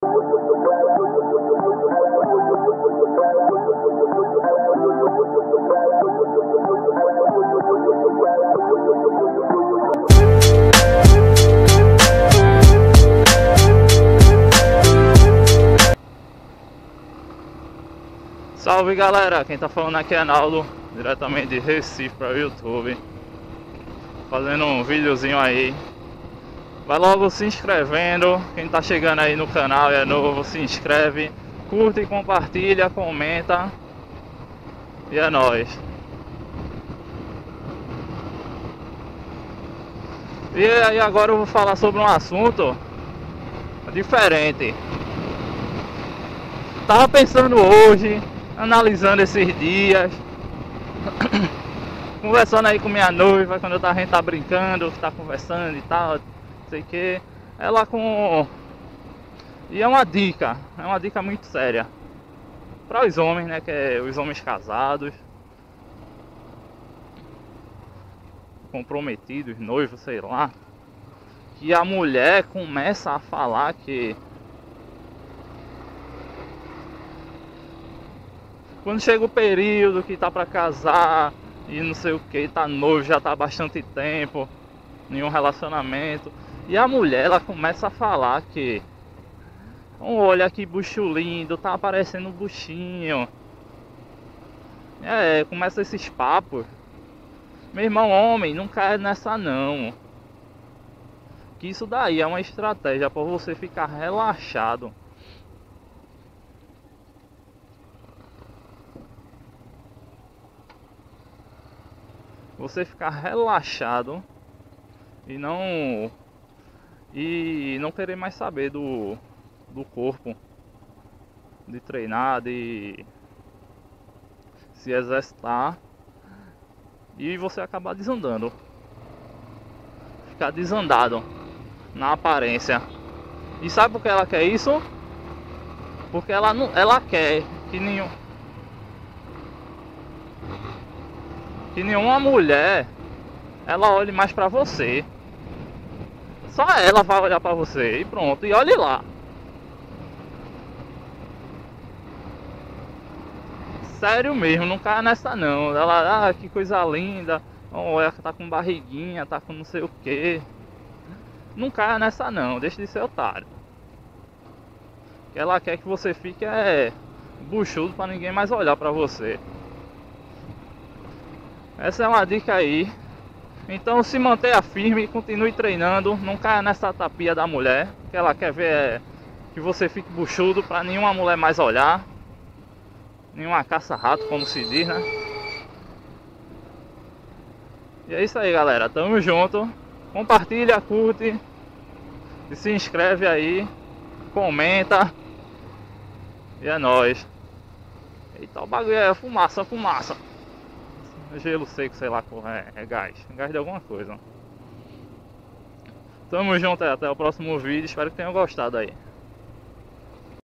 Salve galera, quem tá falando aqui é Naldo, diretamente de Recife para o YouTube, fazendo um videozinho aí. Vai logo se inscrevendo, quem tá chegando aí no canal e é novo, se inscreve, curte, compartilha, comenta e é nóis. E aí agora eu vou falar sobre um assunto diferente. Tava pensando hoje, analisando esses dias, conversando aí com minha noiva, quando a gente tá brincando, tá conversando e tal, não sei o que. Ela com... E é uma dica muito séria para os homens, né, que é os homens casados, comprometidos, noivos, sei lá. Que a mulher começa a falar que quando chega o período que tá pra casar e não sei o que, tá noivo, já tá há bastante tempo em um relacionamento, e a mulher ela começa a falar que olha que bucho lindo, tá aparecendo um buchinho. Começa esses papos. Meu irmão, homem, não cai nessa não. Que isso daí é uma estratégia para você ficar relaxado. Você ficar relaxado e não querer mais saber do corpo, de treinar, de se exercitar, e você acabar desandando, ficar desandado na aparência. E sabe por que ela quer isso? Porque ela quer que nenhuma mulher ela olhe mais pra você. Só ela vai olhar pra você e pronto, e olhe lá. Sério mesmo, não cai nessa não. Ela, que coisa linda, ela tá com barriguinha, tá com não sei o que. Não caia nessa não, deixa de ser otário. Ela quer que você fique buchudo pra ninguém mais olhar pra você. Essa é uma dica aí. Então se mantenha firme, continue treinando, não caia nessa tapinha da mulher, que ela quer ver que você fique buchudo pra nenhuma mulher mais olhar. Nenhuma caça-rato, como se diz, né? E é isso aí, galera, tamo junto. Compartilha, curte e se inscreve aí, comenta. E é nóis. Eita, o bagulho é fumaça. Gelo seco, sei lá, é gás de alguma coisa. Tamo junto, até o próximo vídeo, espero que tenham gostado aí.